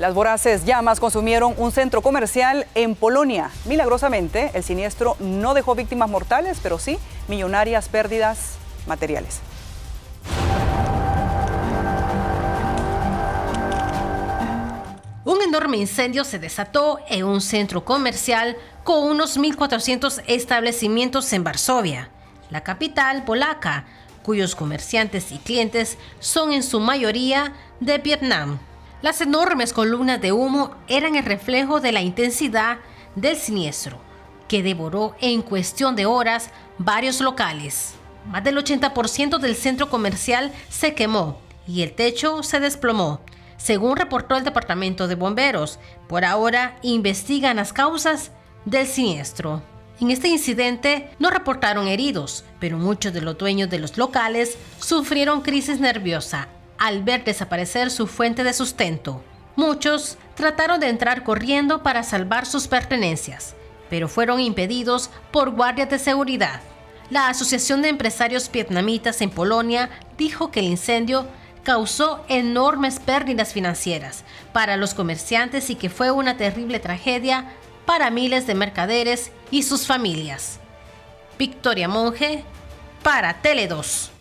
Las voraces llamas consumieron un centro comercial en Polonia. Milagrosamente, el siniestro no dejó víctimas mortales, pero sí millonarias pérdidas materiales. Un enorme incendio se desató en un centro comercial con unos 1.400 establecimientos en Varsovia, la capital polaca, cuyos comerciantes y clientes son en su mayoría de Vietnam. Las enormes columnas de humo eran el reflejo de la intensidad del siniestro, que devoró en cuestión de horas varios locales. Más del 80% del centro comercial se quemó y el techo se desplomó, según reportó el Departamento de Bomberos. Por ahora investigan las causas del siniestro. En este incidente no reportaron heridos, pero muchos de los dueños de los locales sufrieron crisis nerviosa al ver desaparecer su fuente de sustento. Muchos trataron de entrar corriendo para salvar sus pertenencias, pero fueron impedidos por guardias de seguridad. La Asociación de Empresarios Vietnamitas en Polonia dijo que el incendio causó enormes pérdidas financieras para los comerciantes y que fue una terrible tragedia para miles de mercaderes y sus familias. Victoria Monge, para Tele 2.